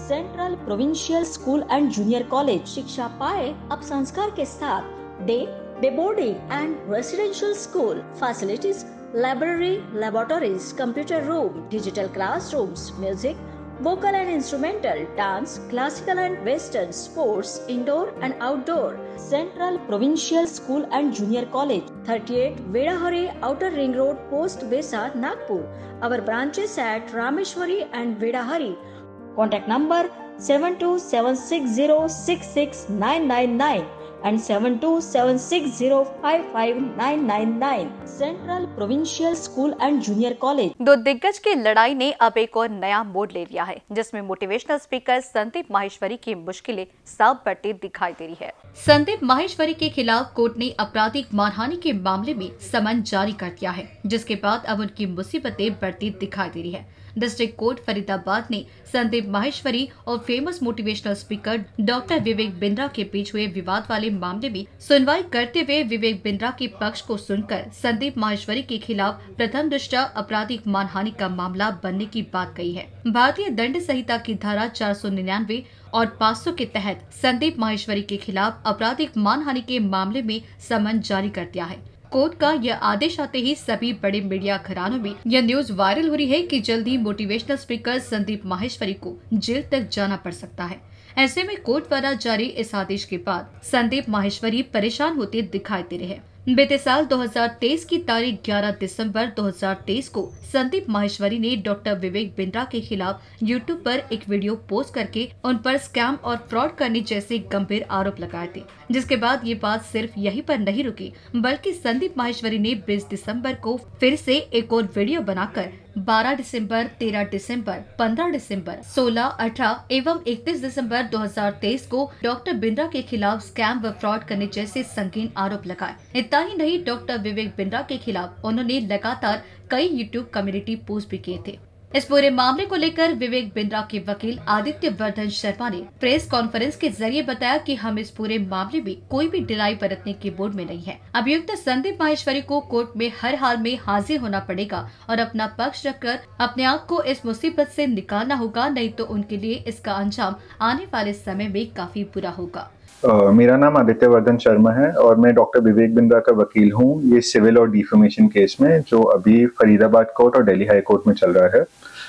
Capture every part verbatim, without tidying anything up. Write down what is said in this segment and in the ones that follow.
Central provincial school and junior college शिक्षा पाए अब संस्कार के साथ। Day day boarding and residential school facilities, library, laboratories, computer room, digital classrooms, music, vocal and instrumental, dance, classical and western, sports, indoor and outdoor. Central Provincial School and Junior College, thirty-eight Vedahari, Outer Ring Road, Post Besa, Nagpur. Our branches at Rameshwari and Vedahari. Contact number seven two seven six zero six six nine nine nine and seven two seven six zero five five nine nine nine. Central Provincial School and Junior College. दो दिग्गज की लड़ाई ने अब एक और नया मोड़ ले लिया है, जिसमें मोटिवेशनल स्पीकर संदीप माहेश्वरी की मुश्किलें साफ बढ़ती दिखाई दे रही है। संदीप माहेश्वरी के खिलाफ कोर्ट ने आपराधिक मानहानि के मामले में समन जारी कर दिया है, जिसके बाद अब उनकी मुसीबतें बढ़ती दिखाई दे रही है। डिस्ट्रिक्ट कोर्ट फरीदाबाद ने संदीप माहेश्वरी और famous motivational speaker doctor Vivek Bindra के बीच हुए विवाद वाले मामले में सुनवाई करते हुए विवेक बिंद्रा के पक्ष को सुनकर संदीप माहेश्वरी के खिलाफ प्रथम दृष्टया आपराधिक मानहानि का मामला बनने की बात कही है। भारतीय दंड संहिता की धारा चार सौ निन्यानवे और पाँच सौ के तहत संदीप माहेश्वरी के खिलाफ आपराधिक मानहानि के मामले में समन जारी कर दिया है। कोर्ट का यह आदेश आते ही सभी बड़े मीडिया घरानों में यह न्यूज वायरल हो रही है कि जल्द ही मोटिवेशनल स्पीकर संदीप माहेश्वरी को जेल तक जाना पड़ सकता है। ऐसे में कोर्ट द्वारा जारी इस आदेश के बाद संदीप माहेश्वरी परेशान होते दिखाई दे रहे हैं। बीते साल दो हज़ार तेईस की तारीख ग्यारह दिसंबर दो हज़ार तेईस को संदीप माहेश्वरी ने डॉक्टर विवेक बिंद्रा के खिलाफ यूट्यूब पर एक वीडियो पोस्ट करके उन पर स्कैम और फ्रॉड करने जैसे गंभीर आरोप लगाए थे, जिसके बाद ये बात सिर्फ यहीं पर नहीं रुकी, बल्कि संदीप माहेश्वरी ने बीस दिसंबर को फिर से एक और वीडियो बनाकर बारह दिसंबर, तेरह दिसंबर, पंद्रह दिसंबर, सोलह, अठारह एवं इकतीस दिसंबर दो हज़ार तेईस को डॉक्टर बिंद्रा के खिलाफ स्कैम व फ्रॉड करने जैसे संगीन आरोप लगाए। इतना ही नहीं, डॉक्टर विवेक बिंद्रा के खिलाफ उन्होंने लगातार कई यूट्यूब कम्युनिटी पोस्ट भी किए थे। इस पूरे मामले को लेकर विवेक बिंद्रा के वकील आदित्य वर्धन शर्मा ने प्रेस कॉन्फ्रेंस के जरिए बताया कि हम इस पूरे मामले में कोई भी ढिलाई बरतने के मूड में नहीं है। अभियुक्त संदीप माहेश्वरी को कोर्ट में हर हाल में हाजिर होना पड़ेगा और अपना पक्ष रखकर अपने आप को इस मुसीबत से निकालना होगा, नहीं तो उनके लिए इसका अंजाम आने वाले समय में काफी बुरा होगा। Uh, मेरा नाम आदित्य वर्धन शर्मा है और मैं डॉक्टर विवेक बिंद्रा का वकील हूँ ये सिविल और डिफेमेशन केस में, जो अभी फरीदाबाद कोर्ट और दिल्ली हाई कोर्ट में चल रहा है।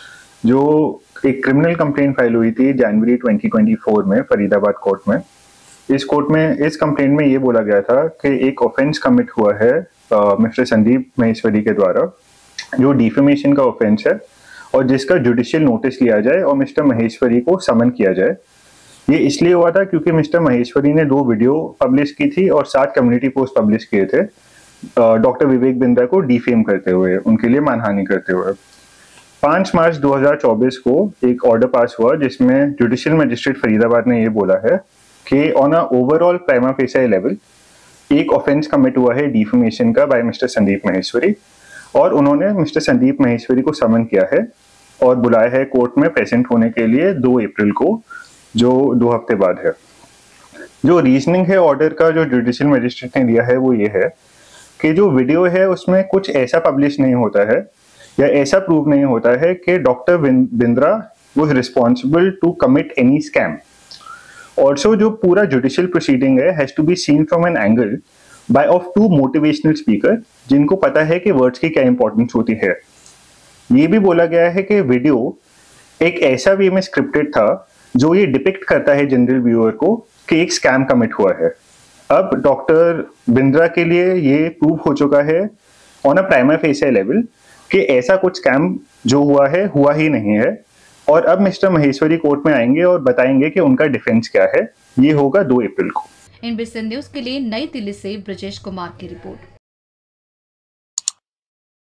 जो एक क्रिमिनल कंप्लेंट फाइल हुई थी जनवरी दो हज़ार चौबीस में फरीदाबाद कोर्ट में। इस कोर्ट में इस कंप्लेंट में ये बोला गया था कि एक ऑफेंस कमिट हुआ है मिस्टर संदीप माहेश्वरी के द्वारा, जो डिफेमेशन का ऑफेंस है, और जिसका जुडिशियल नोटिस लिया जाए और मिस्टर माहेश्वरी को समन किया जाए। ये इसलिए हुआ था क्योंकि मिस्टर माहेश्वरी ने दो वीडियो पब्लिश की थी और सात कम्युनिटी पोस्ट पब्लिश किए थे डॉक्टर विवेक बिंद्रा को डिफेम करते हुए, उनके लिए मानहानि करते हुए। पाँच मार्च दो हज़ार चौबीस को एक ऑर्डर पास हुआ जिसमें जुडिशियल मजिस्ट्रेट फरीदाबाद ने ये बोला है कि on a overall prima facie level एक ऑफेंस कमिट हुआ है डिफेमेशन का बाय मिस्टर संदीप माहेश्वरी, और उन्होंने मिस्टर संदीप माहेश्वरी को समन किया है और बुलाया है कोर्ट में प्रेजेंट होने के लिए दो अप्रैल को, जो दो हफ्ते बाद है। जो रीजनिंग है ऑर्डर का जो जुडिशियल मजिस्ट्रेट ने दिया है वो ये है कि जो वीडियो है उसमें कुछ ऐसा पब्लिश नहीं होता है या ऐसा प्रूव नहीं होता है कि doctor Bindra was responsible to commit any scam. Also जो पूरा जुडिशियल प्रोसीडिंग है has to be seen from an angle by of two motivational speaker, जिनको पता है कि वर्ड्स की क्या इंपॉर्टेंस होती है। ये भी बोला गया है कि वीडियो एक ऐसा वे में स्क्रिप्टेड था जो ये डिपिक्ट करता है जनरल व्यूअर को कि एक स्कैम कमिट हुआ है। अब डॉक्टर बिंद्रा के लिए ये प्रूव हो चुका है on a prima facie level कि ऐसा कुछ स्कैम जो हुआ है हुआ ही नहीं है, और अब मिस्टर माहेश्वरी कोर्ट में आएंगे और बताएंगे कि उनका डिफेंस क्या है। ये होगा दो अप्रैल को। एनबीसी न्यूज के लिए नई दिल्ली से ब्रजेश कुमार की रिपोर्ट।